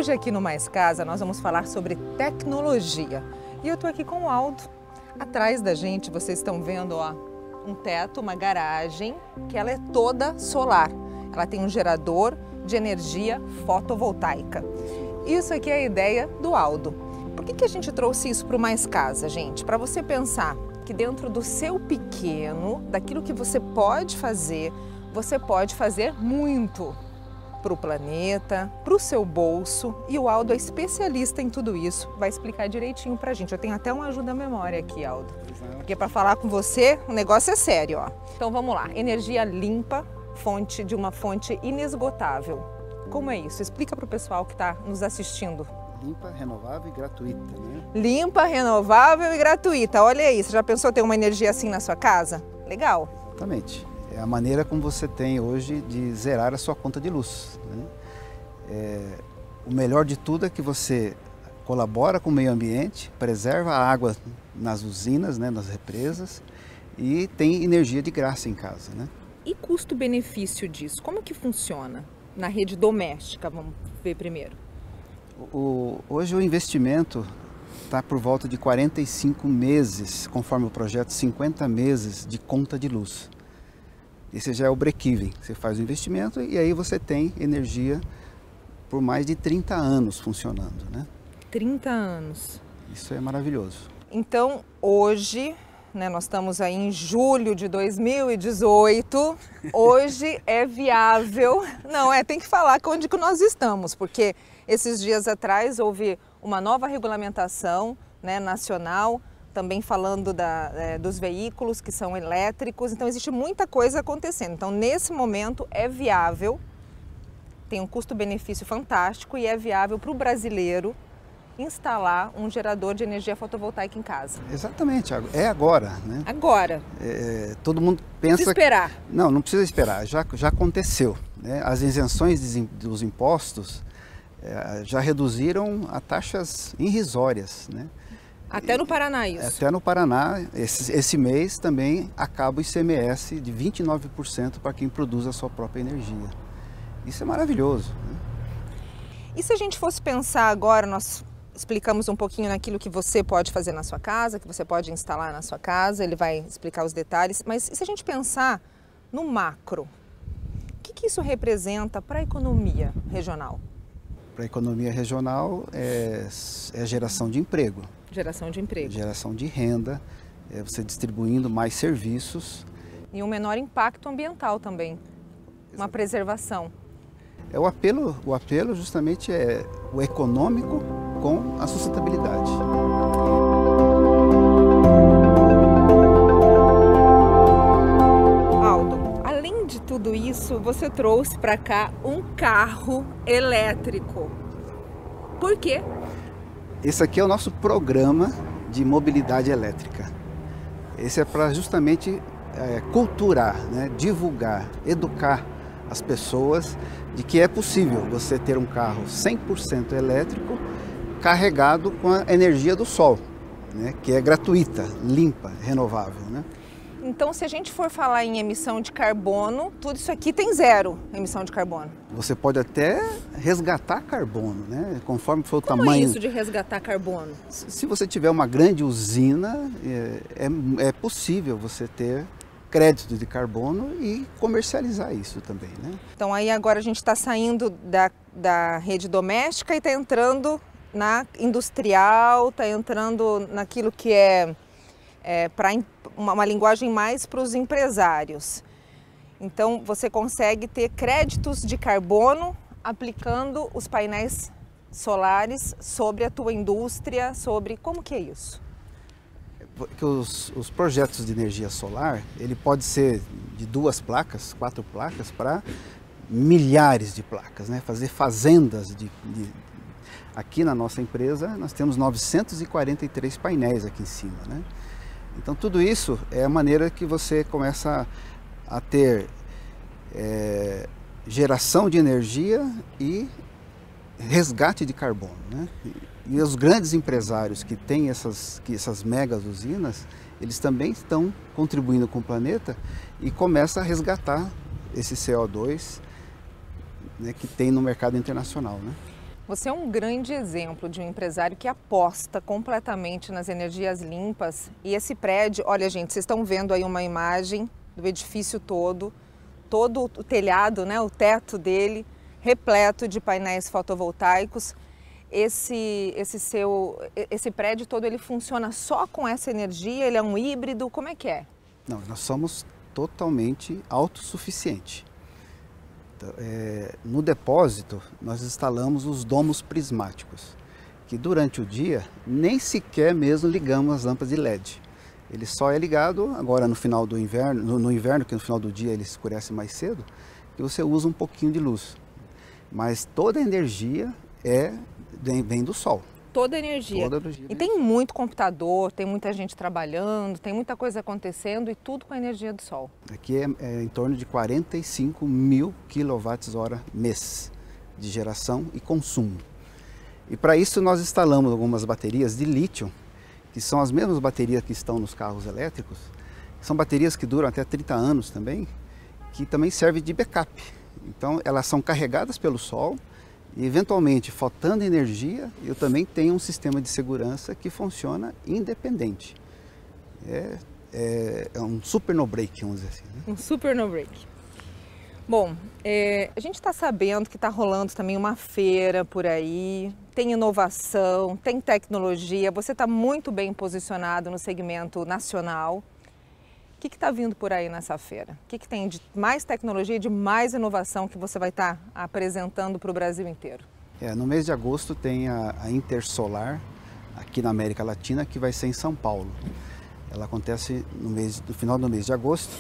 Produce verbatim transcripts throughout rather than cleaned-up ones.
Hoje aqui no Mais Casa nós vamos falar sobre tecnologia. E eu estou aqui com o Aldo. Atrás da gente vocês estão vendo ó, um teto, uma garagem, que ela é toda solar. Ela tem um gerador de energia fotovoltaica. Isso aqui é a ideia do Aldo. Por que que a gente trouxe isso para o Mais Casa, gente? Para você pensar que dentro do seu pequeno, daquilo que você pode fazer, você pode fazer muito para o planeta, para o seu bolso, e o Aldo é especialista em tudo isso, vai explicar direitinho para a gente. Eu tenho até uma ajuda-memória aqui, Aldo, porque para falar com você o negócio é sério, ó. Então vamos lá, energia limpa, fonte de uma fonte inesgotável. Como é isso? Explica para o pessoal que está nos assistindo. Limpa, renovável e gratuita, né? Limpa, renovável e gratuita. Olha aí, você já pensou ter uma energia assim na sua casa? Legal. Exatamente. É a maneira como você tem hoje de zerar a sua conta de luz, né? É, o melhor de tudo é que você colabora com o meio ambiente, preserva a água nas usinas, né, nas represas, e tem energia de graça em casa, né? E custo-benefício disso? Como que funciona na rede doméstica? Vamos ver primeiro. O, hoje o investimento está por volta de quarenta e cinco meses, conforme o projeto, cinquenta meses de conta de luz. Esse já é o break-even. Você faz o investimento e aí você tem energia por mais de trinta anos funcionando, né? trinta anos. Isso é maravilhoso. Então, hoje, né, nós estamos aí em julho de dois mil e dezoito, hoje é viável. Não, é, tem que falar onde que nós estamos, porque esses dias atrás houve uma nova regulamentação, né, nacional, também falando da, é, dos veículos que são elétricos, então existe muita coisa acontecendo. Então nesse momento é viável, tem um custo-benefício fantástico e é viável para o brasileiro instalar um gerador de energia fotovoltaica em casa. Exatamente, é agora, né? Agora. É, todo mundo pensa... Precisa esperar. Que... Não, não precisa esperar, já, já aconteceu, né? As isenções dos impostos é, já reduziram a taxas irrisórias, né? Até no Paraná isso? Até no Paraná, esse, esse mês também acaba o I C M S de vinte e nove por cento para quem produz a sua própria energia. Isso é maravilhoso, né? E se a gente fosse pensar agora, nós explicamos um pouquinho naquilo que você pode fazer na sua casa, que você pode instalar na sua casa, ele vai explicar os detalhes, mas e se a gente pensar no macro, o que, que isso representa para a economia regional? Para a economia regional é, é geração de emprego. Geração de emprego. Geração de renda, é você distribuindo mais serviços. E um menor impacto ambiental também, uma preservação. É o apelo, o apelo justamente é o econômico com a sustentabilidade. Aldo, além de tudo isso, você trouxe para cá um carro elétrico. Por quê? Esse aqui é o nosso programa de mobilidade elétrica. Esse é para justamente é, culturar, né, divulgar, educar as pessoas de que é possível você ter um carro cem por cento elétrico carregado com a energia do sol, né, que é gratuita, limpa, renovável, né? Então, se a gente for falar em emissão de carbono, tudo isso aqui tem zero emissão de carbono. Você pode até resgatar carbono, né? Conforme for o Como tamanho. É isso de resgatar carbono? Se você tiver uma grande usina, é, é, é possível você ter crédito de carbono e comercializar isso também, né? Então aí agora a gente está saindo da, da rede doméstica e está entrando na industrial, está entrando naquilo que é, é para uma, uma linguagem mais para os empresários. Então você consegue ter créditos de carbono aplicando os painéis solares sobre a tua indústria, sobre como que é isso? Que os, os projetos de energia solar, ele pode ser de duas placas, quatro placas, para milhares de placas, né? Fazer fazendas de, de... Aqui na nossa empresa nós temos novecentos e quarenta e três painéis aqui em cima, né? Então tudo isso é a maneira que você começa a ter é, geração de energia e resgate de carbono, né? E os grandes empresários que têm essas, que essas megas usinas, eles também estão contribuindo com o planeta e começam a resgatar esse C O dois, né, que tem no mercado internacional, né? Você é um grande exemplo de um empresário que aposta completamente nas energias limpas. E esse prédio, olha gente, vocês estão vendo aí uma imagem do edifício todo, todo o telhado, né, o teto dele, repleto de painéis fotovoltaicos. Esse, esse, seu, esse prédio todo, ele funciona só com essa energia? Ele é um híbrido? Como é que é? Não, nós somos totalmente autossuficientes. Então, é, no depósito, nós instalamos os domos prismáticos, que durante o dia nem sequer mesmo ligamos as lâmpadas de L E D. Ele só é ligado agora no final do inverno, no, no inverno, que no final do dia ele escurece mais cedo, que você usa um pouquinho de luz. Mas toda a energia é, vem, vem do sol. Toda a energia. Toda a energia. E tem muito computador, tem muita gente trabalhando, tem muita coisa acontecendo e tudo com a energia do sol. Aqui é, é em torno de quarenta e cinco mil quilowatts-hora mês de geração e consumo. E para isso nós instalamos algumas baterias de lítio, que são as mesmas baterias que estão nos carros elétricos. São baterias que duram até trinta anos também, que também servem de backup. Então elas são carregadas pelo sol e eventualmente faltando energia, eu também tenho um sistema de segurança que funciona independente. É, é, é um super no-break, vamos dizer assim. Né? Um super no-break. Bom, é, a gente está sabendo que está rolando também uma feira por aí, tem inovação, tem tecnologia, você está muito bem posicionado no segmento nacional. O que está vindo por aí nessa feira? O que, que tem de mais tecnologia e de mais inovação que você vai estar tá apresentando para o Brasil inteiro? É, no mês de agosto tem a, a Intersolar, aqui na América Latina, que vai ser em São Paulo. Ela acontece no, mês, no final do mês de agosto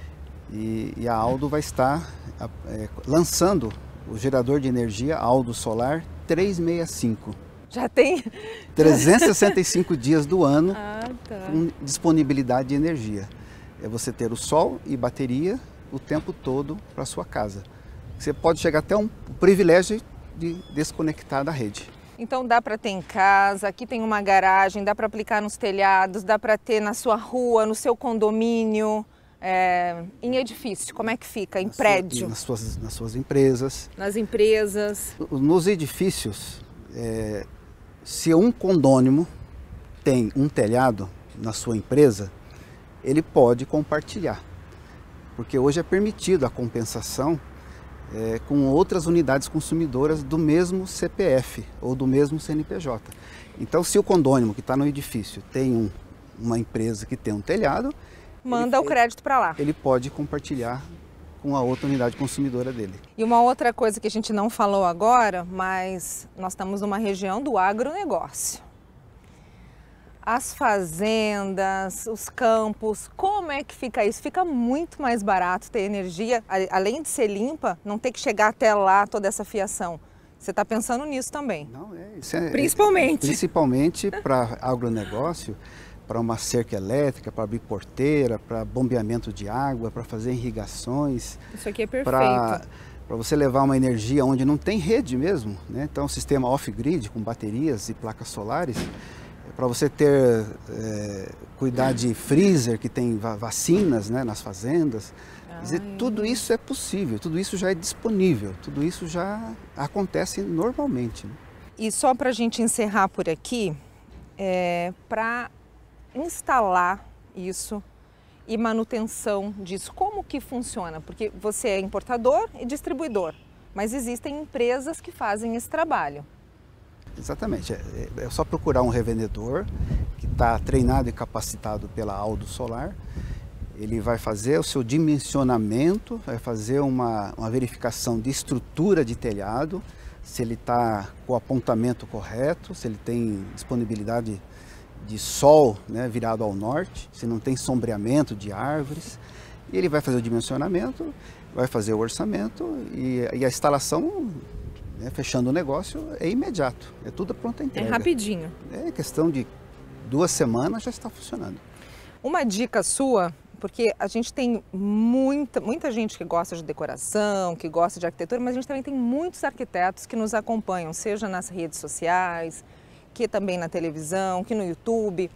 e, e a Aldo vai estar é, lançando o gerador de energia Aldo Solar trezentos e sessenta e cinco. Já tem? trezentos e sessenta e cinco dias do ano ah, tá. com disponibilidade de energia. É você ter o sol e bateria o tempo todo para sua casa. Você pode chegar até um privilégio de desconectar da rede. Então dá para ter em casa, aqui tem uma garagem, dá para aplicar nos telhados, dá para ter na sua rua, no seu condomínio, é, em edifício, como é que fica? Em na prédio? Sua, nas, suas, nas suas empresas. Nas empresas. Nos edifícios, é, se um condômino tem um telhado na sua empresa, ele pode compartilhar, porque hoje é permitido a compensação é, com outras unidades consumidoras do mesmo C P F ou do mesmo C N P J. Então, se o condômino que está no edifício tem um, uma empresa que tem um telhado, manda ele, o crédito para lá. Ele pode compartilhar com a outra unidade consumidora dele. E uma outra coisa que a gente não falou agora, mas nós estamos numa região do agronegócio. As fazendas, os campos, como é que fica isso? Fica muito mais barato ter energia, além de ser limpa, não ter que chegar até lá toda essa fiação. Você está pensando nisso também? Não, é, isso é, principalmente. É, principalmente para agronegócio, para uma cerca elétrica, para abrir porteira, para bombeamento de água, para fazer irrigações. Isso aqui é perfeito. Para você levar uma energia onde não tem rede mesmo, né? Então, um sistema off-grid com baterias e placas solares. Para você ter, é, cuidar de freezer que tem vacinas, né, nas fazendas. Quer dizer, tudo isso é possível, tudo isso já é disponível, tudo isso já acontece normalmente. Né? E só para a gente encerrar por aqui, é, para instalar isso e manutenção disso, como que funciona? Porque você é importador e distribuidor, mas existem empresas que fazem esse trabalho. Exatamente, é, é só procurar um revendedor que está treinado e capacitado pela Aldo Solar. Ele vai fazer o seu dimensionamento, vai fazer uma, uma verificação de estrutura de telhado, se ele está com o apontamento correto, se ele tem disponibilidade de sol, né, virado ao norte, se não tem sombreamento de árvores. E ele vai fazer o dimensionamento, vai fazer o orçamento e, e a instalação, né, fechando o negócio, é imediato, é tudo pronta entrega. É rapidinho. É questão de duas semanas já está funcionando. Uma dica sua, porque a gente tem muita, muita gente que gosta de decoração, que gosta de arquitetura, mas a gente também tem muitos arquitetos que nos acompanham, seja nas redes sociais, que também na televisão, que no YouTube.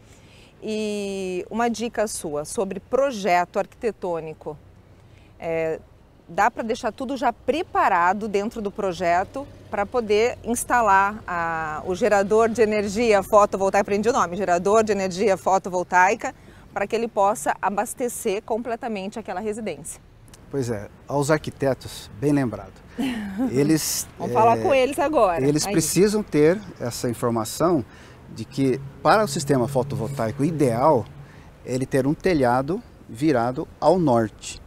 E uma dica sua sobre projeto arquitetônico. É, dá para deixar tudo já preparado dentro do projeto para poder instalar a, o gerador de energia fotovoltaica, aprendi o nome, gerador de energia fotovoltaica, para que ele possa abastecer completamente aquela residência. Pois é, aos arquitetos, bem lembrado, eles... Vamos é, falar com eles agora. Eles Aí. precisam ter essa informação de que para o sistema fotovoltaico ideal, ele ter um telhado virado ao norte,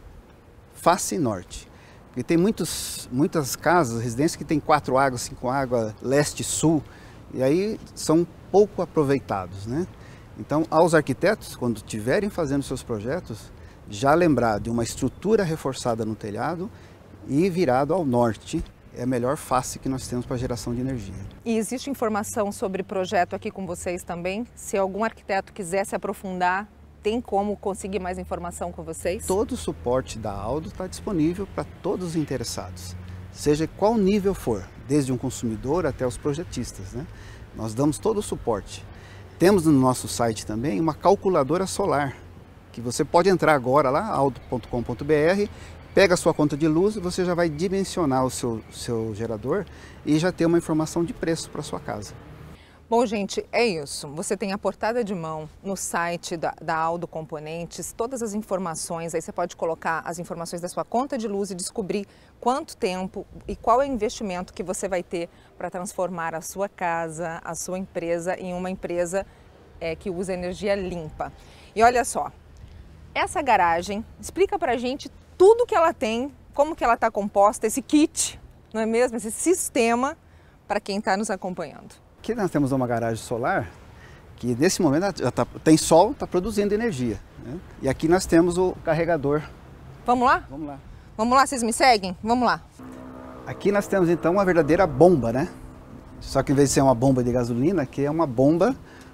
face norte. Porque tem muitos, muitas casas, residências que tem quatro águas, cinco águas, leste e sul, e aí são pouco aproveitados, né? Então, aos arquitetos, quando estiverem fazendo seus projetos, já lembrar de uma estrutura reforçada no telhado e virado ao norte, é a melhor face que nós temos para geração de energia. E existe informação sobre projeto aqui com vocês também? Se algum arquiteto quiser se aprofundar, tem como conseguir mais informação com vocês? Todo o suporte da Aldo está disponível para todos os interessados, seja qual nível for, desde um consumidor até os projetistas, né? Nós damos todo o suporte. Temos no nosso site também uma calculadora solar, que você pode entrar agora lá, aldo ponto com ponto br, pega a sua conta de luz e você já vai dimensionar o seu, seu gerador e já ter uma informação de preço para sua casa. Bom, gente, é isso. Você tem a portada de mão no site da, da Aldo Componentes, todas as informações, aí você pode colocar as informações da sua conta de luz e descobrir quanto tempo e qual é o investimento que você vai ter para transformar a sua casa, a sua empresa em uma empresa é, que usa energia limpa. E olha só, essa garagem explica pra gente tudo que ela tem, como que ela está composta, esse kit, não é mesmo? Esse sistema para quem está nos acompanhando. Aqui nós temos uma garagem solar que nesse momento já tá, tem sol, está produzindo energia, né? E aqui nós temos o carregador. Vamos lá? Vamos lá. Vamos lá, vocês me seguem? Vamos lá. Aqui nós temos então uma verdadeira bomba, né? Só que em vez de ser uma bomba de gasolina, aqui é uma bomba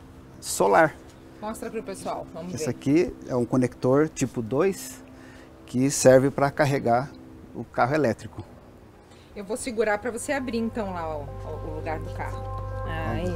solar. Mostra para o pessoal, vamos ver. Esse aqui é um conector tipo dois que serve para carregar o carro elétrico. Eu vou segurar para você abrir então lá o, o lugar do carro. Aí.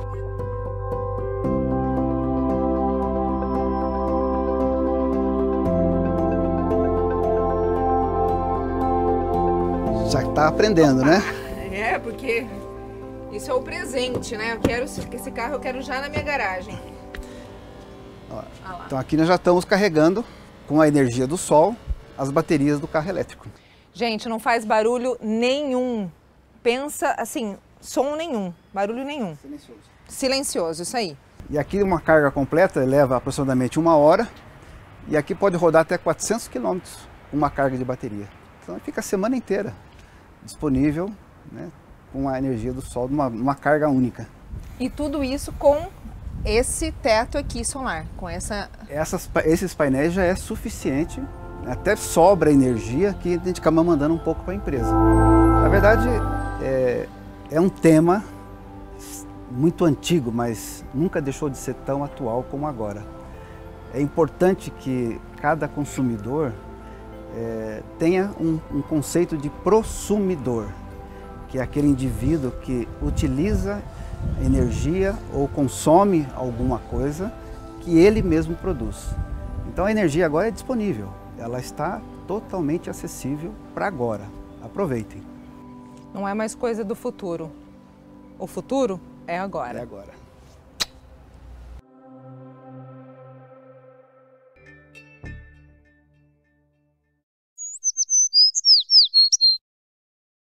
Já está aprendendo, né? É, porque isso é o presente, né? Eu quero esse carro, eu quero já na minha garagem. Ó, então aqui nós já estamos carregando com a energia do sol as baterias do carro elétrico. Gente, não faz barulho nenhum. Pensa assim, som nenhum, barulho nenhum. Silencioso. Silencioso, isso aí. E aqui uma carga completa leva aproximadamente uma hora e aqui pode rodar até quatrocentos quilômetros uma carga de bateria. Então fica a semana inteira disponível, né, com a energia do sol, numa, numa carga única. E tudo isso com esse teto aqui solar, com essa... Essas, esses painéis já é suficiente, até sobra energia que a gente acaba mandando um pouco para a empresa. Na verdade, é, é um tema muito antigo, mas nunca deixou de ser tão atual como agora. É importante que cada consumidor é, tenha um, um conceito de prosumidor, que é aquele indivíduo que utiliza energia ou consome alguma coisa que ele mesmo produz. Então a energia agora é disponível, ela está totalmente acessível para agora. Aproveitem. Não é mais coisa do futuro. O futuro é agora. É agora.